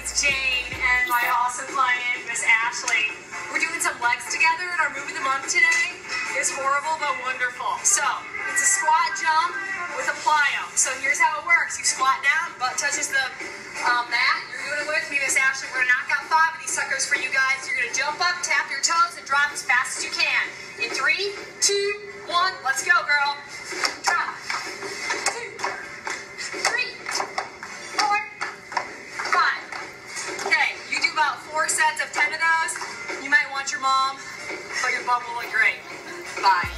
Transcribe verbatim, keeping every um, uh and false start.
it's Jane and my awesome client, Miss Ashley. We're doing some legs together in our movie of the month today. It's horrible but wonderful. So, it's a squat jump with a plyo. So here's how it works. You squat down, butt touches the um, mat. You're doing it with me, Miss Ashley. We're gonna knock out five of these suckers for you guys. You're gonna jump up, tap your toes, and drop as fast as you can. In three, two, one, let's go, girl. Drop. Two, three, four, five. Okay, you do about four sets of ten of those. You might want your mom, but your bum will look great. Bye.